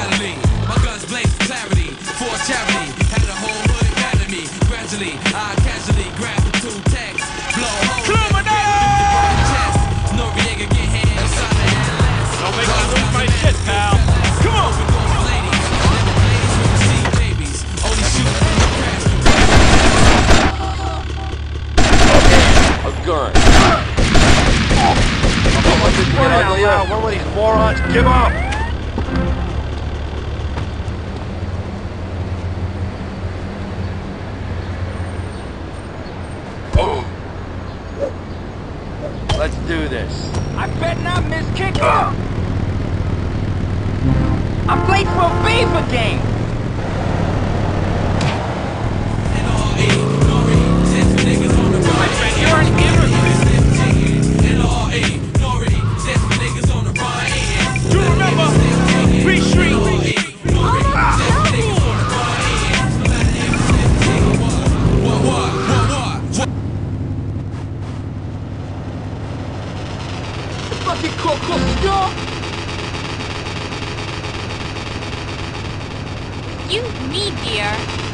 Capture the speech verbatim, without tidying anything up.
Galilee. My guns blaze for clarity, for charity. Had a whole hood mad at me. Gradually, I casually grab the two tags, blow holes in the chest. Noriega get hands inside the headless. Don't make me lose my shit, pal. Come on! Ladies, never blaze with the sea babies. Only shoot from the crash. A gun. One of these morons give up! Let's do this. I bet not miss kicking. I'm late for a FIFA game. You're an immigrant. You remember? Free Street. Fucking coco. You need beer.